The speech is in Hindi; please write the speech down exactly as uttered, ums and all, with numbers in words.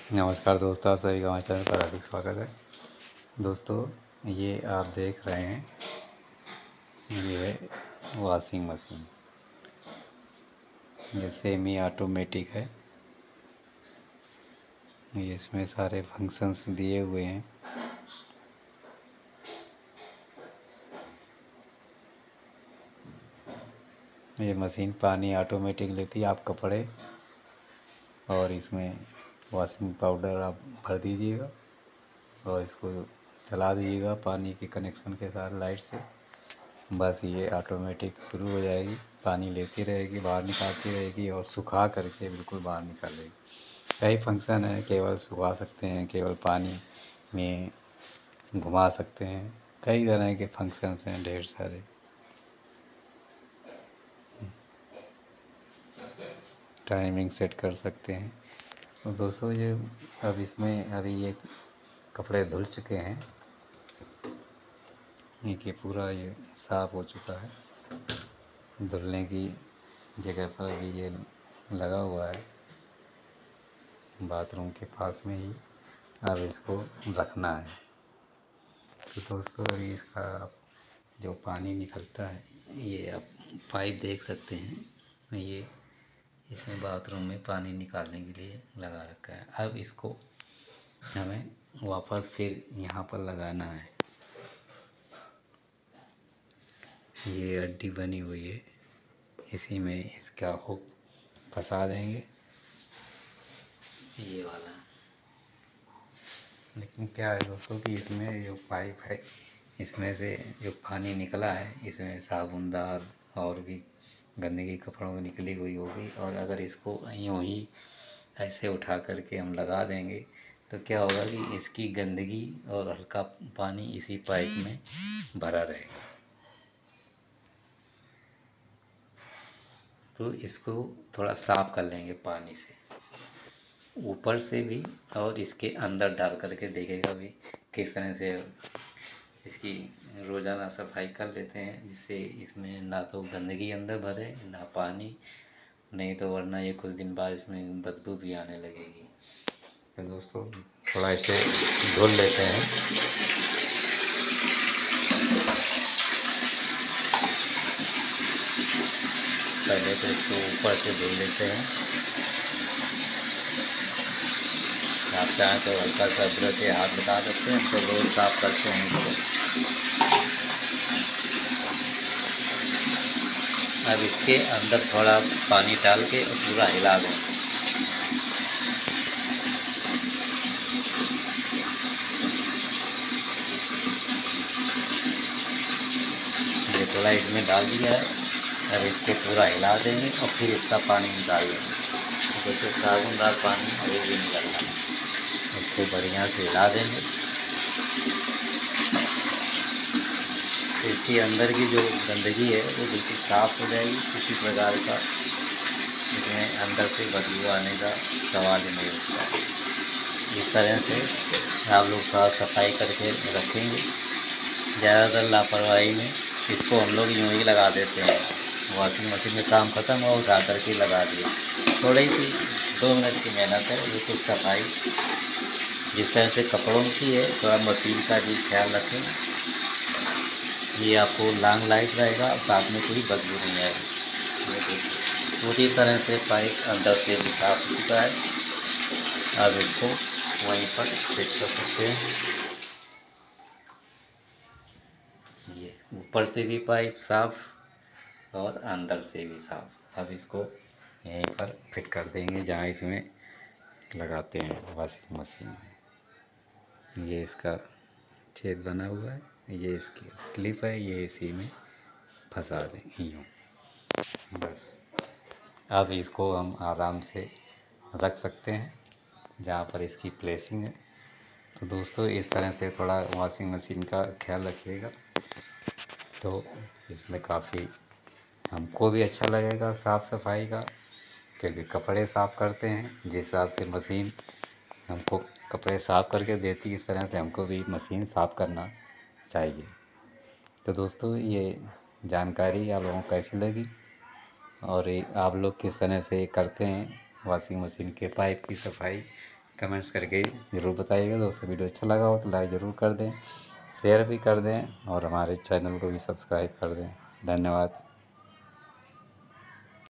नमस्कार दोस्तों, आप सभी का हमारे चैनल पर हार्दिक स्वागत है। दोस्तों, ये आप देख रहे हैं, ये है वॉशिंग मशीन। ये सेमी ऑटोमेटिक है। ये इसमें सारे फंक्शंस दिए हुए हैं। ये मशीन पानी ऑटोमेटिक लेती है। आप कपड़े और इसमें वॉशिंग पाउडर आप भर दीजिएगा और इसको चला दीजिएगा पानी के कनेक्शन के साथ लाइट से। बस ये ऑटोमेटिक शुरू हो जाएगी, पानी लेती रहेगी, बाहर निकालती रहेगी और सुखा करके बिल्कुल बाहर निकालेगी। कई फंक्शन है, केवल सुखा सकते हैं, केवल पानी में घुमा सकते हैं। कई तरह के फंक्शंस हैं, ढेर सारे। टाइमिंग सेट कर सकते हैं। तो दोस्तों, ये अब इसमें अभी ये कपड़े धुल चुके हैं। ये पूरा ये साफ़ हो चुका है। धुलने की जगह पर भी ये लगा हुआ है, बाथरूम के पास में ही। अब इसको रखना है। तो दोस्तों, अभी इसका जो पानी निकलता है, ये आप पाइप देख सकते हैं। ये इसमें बाथरूम में पानी निकालने के लिए लगा रखा है। अब इसको हमें वापस फिर यहाँ पर लगाना है। ये हड्डी बनी हुई है, इसी में इसका हुक फंसा देंगे, ये वाला। लेकिन क्या है दोस्तों कि इसमें जो पाइप है, इसमें से जो पानी निकला है, इसमें साबुनदार और भी गंदगी कपड़ों में निकली हुई होगी। और अगर इसको यूँ ही ऐसे उठा करके हम लगा देंगे तो क्या होगा कि इसकी गंदगी और हल्का पानी इसी पाइप में भरा रहेगा। तो इसको थोड़ा साफ कर लेंगे पानी से, ऊपर से भी और इसके अंदर डाल करके देखेगा भी किस तरह से। इसकी रोज़ाना सफाई कर लेते हैं, जिससे इसमें ना तो गंदगी अंदर भरे ना पानी, नहीं तो वरना ये कुछ दिन बाद इसमें बदबू भी आने लगेगी। तो दोस्तों, थोड़ा इसे धुल लेते हैं। पहले तो इसको ऊपर से धुल लेते हैं। आप चाहें तो हल्का सा ब्रश से हाथ लगा सकते हैं, तो रोज साफ करते हैं इसको। अब इसके अंदर थोड़ा पानी डाल के और पूरा हिला दें। ये थोड़ा इसमें डाल दिया है। अब इसको पूरा हिला देंगे और फिर इसका पानी निकाल देंगे। जैसे साबुनदार पानी अभी भी निकल रहा है, इसको बढ़िया से हिला देंगे। तो इसके अंदर की जो गंदगी है वो बिल्कुल साफ़ हो जाएगी। किसी प्रकार का इसमें अंदर से बदबू आने का सवाल ही नहीं उठता। इस तरह से आप लोग थोड़ा सफाई करके रखेंगे। ज़्यादातर लापरवाही में इसको हम लोग यूँ ही लगा देते हैं। वॉशिंग मशीन में काम ख़त्म हुआ, उठा करके लगा दिए। थोड़ी सी दो मिनट की मेहनत है, बिल्कुल सफाई जिस तरह से कपड़ों की है, थोड़ा मशीन का भी ख्याल रखें। ये आपको लॉन्ग लाइफ रहेगा, साथ में कोई बदबू नहीं आएगी। पूरी तरह से पाइप अंदर से भी साफ हो चुका है। अब इसको वहीं पर सेट कर सकते हैं। ये ऊपर से भी पाइप साफ और अंदर से भी साफ। अब इसको यहीं पर फिट कर देंगे जहाँ इसमें लगाते हैं वॉशिंग मशीन में। ये इसका छेद बना हुआ है, ये इसकी क्लिप है, ये इसी में फंसा दें यूँ। बस अब इसको हम आराम से रख सकते हैं जहाँ पर इसकी प्लेसिंग है। तो दोस्तों, इस तरह से थोड़ा वॉशिंग मशीन का ख्याल रखिएगा, तो इसमें काफ़ी हमको भी अच्छा लगेगा साफ़ सफाई का, क्योंकि कपड़े साफ़ करते हैं जिस हिसाब से मशीन हमको कपड़े साफ़ करके देती है, इस तरह से हमको भी मशीन साफ़ करना चाहिए। तो दोस्तों, ये जानकारी आप लोगों को कैसी लगी और ये आप लोग किस तरह से करते हैं वॉशिंग मशीन के पाइप की सफाई, कमेंट्स करके ज़रूर बताइएगा। दोस्तों वीडियो अच्छा लगा हो तो लाइक ज़रूर कर दें, शेयर भी कर दें और हमारे चैनल को भी सब्सक्राइब कर दें। धन्यवाद।